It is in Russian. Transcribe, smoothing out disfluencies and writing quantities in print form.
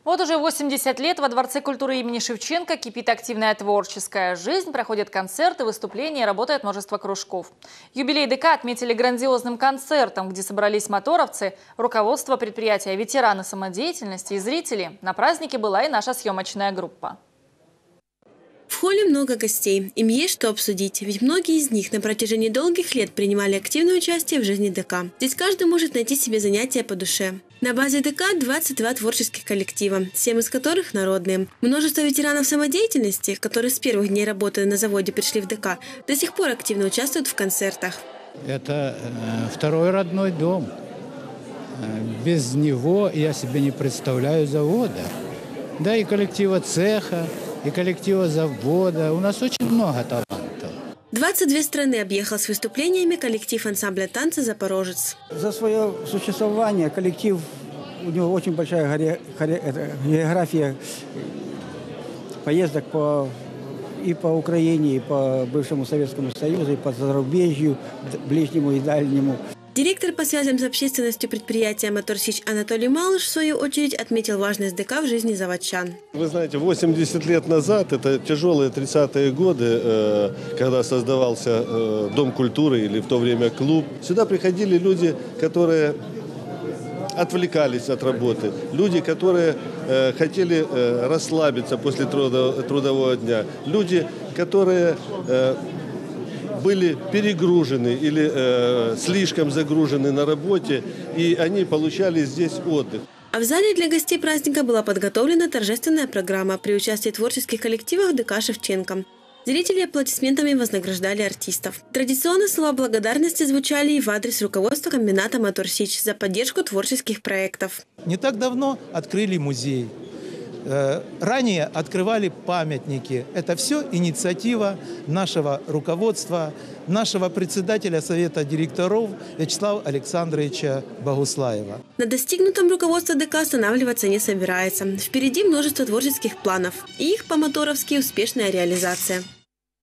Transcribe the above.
Вот уже 80 лет во Дворце культуры имени Шевченко кипит активная творческая жизнь, проходят концерты, выступления, работает множество кружков. Юбилей ДК отметили грандиозным концертом, где собрались моторовцы, руководство предприятия, ветераны самодеятельности и зрители. На празднике была и наша съемочная группа. В холле много гостей. Им есть что обсудить, ведь многие из них на протяжении долгих лет принимали активное участие в жизни ДК. Здесь каждый может найти себе занятия по душе. На базе ДК 22 творческих коллектива, 7 из которых народные. Множество ветеранов самодеятельности, которые с первых дней работы на заводе пришли в ДК, до сих пор активно участвуют в концертах. Это второй родной дом. Без него я себе не представляю завода. Да и коллектива цеха, и коллектива завода. У нас очень много талантов. 22 страны объехал с выступлениями коллектив ансамбля танца «Запорожец». За свое существование коллектив, у него очень большая география поездок и по Украине, и по бывшему Советскому Союзу, и по зарубежью, ближнему и дальнему. Директор по связям с общественностью предприятия «Моторсич» Анатолий Малыш, в свою очередь, отметил важность ДК в жизни заводчан. Вы знаете, 80 лет назад, это тяжелые 30-е годы, когда создавался Дом культуры или в то время клуб, сюда приходили люди, которые отвлекались от работы, люди, которые хотели расслабиться после трудового дня, люди, которые были перегружены или слишком загружены на работе, и они получали здесь отдых. А в зале для гостей праздника была подготовлена торжественная программа при участии творческих коллективов ДК «Шевченко». Зрители аплодисментами вознаграждали артистов. Традиционно слова благодарности звучали и в адрес руководства комбината «Моторсич» за поддержку творческих проектов. Не так давно открыли музей. Ранее открывали памятники. Это все инициатива нашего руководства, нашего председателя Совета директоров Вячеслава Александровича Богуслаева. На достигнутом руководство ДК останавливаться не собирается. Впереди множество творческих планов. И их по-моторовски успешная реализация.